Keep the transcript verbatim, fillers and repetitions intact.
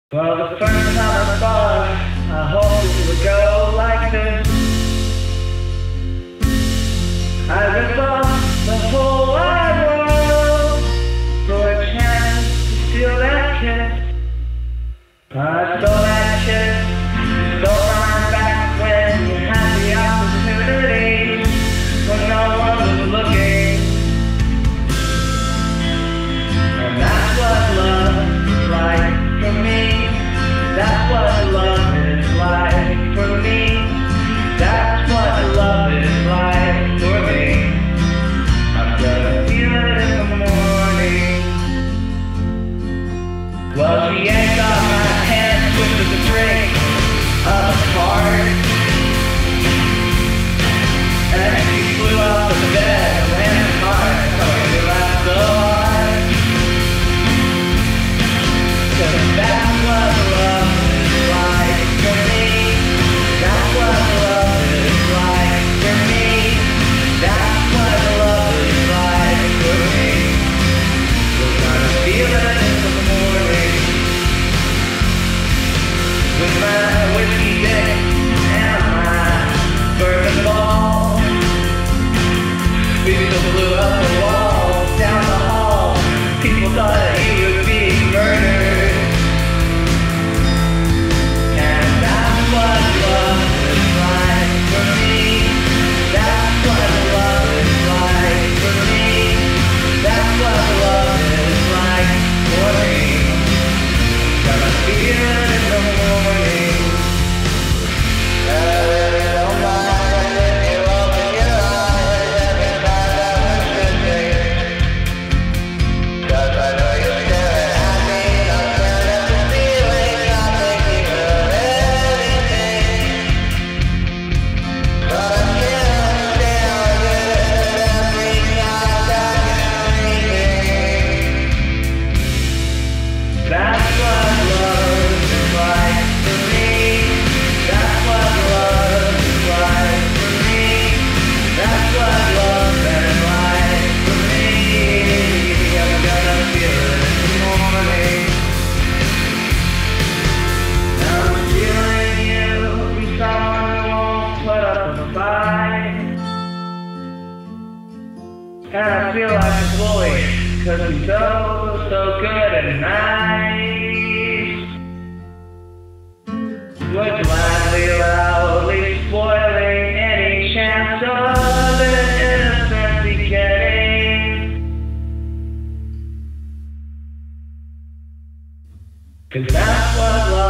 Well, the first time I thought I hoped it would go like this. I ripped off the whole wide world for a chance to steal that kiss. I stole that kiss, stole mine back when you had the opportunity, when no one was looking. And that's what love is like for me. That's what love is like for me. That's what love is like for me. I'm gonna feel it in the morning. Well, she yanked off my hand, twisted the drink apart, and she flew off the bed and landed hard. Oh, you laughed so hard, 'cause that's what love is like for me. That's what love is like for me. That's what love is like for me. We're gonna feel it in the morning, with my whiskey dick and my bourbon ball. We still blew up the wall down the hall. People thought that he would be murdered. And that's what love is like for me. That's what love is like for me. That's what love is like for me. Gonna feel it in the morning. I really don't mind if you open your eyes every time that we're sitting, 'cause I know you're staring at me. I'm staring at the ceiling, not thinking of anything, but I can't understand it every time that you're leaving. That's what love is like for me. That's what love is like for me. That's what love is like for me. I'm gonna feel it in the morning. I'm feeling you from someone who won't put up a fight. And I feel like a bully, 'cause he's so, so good and nice. Would gladly allow at least spoiling any chance of an innocent beginning. 'Cause that's what love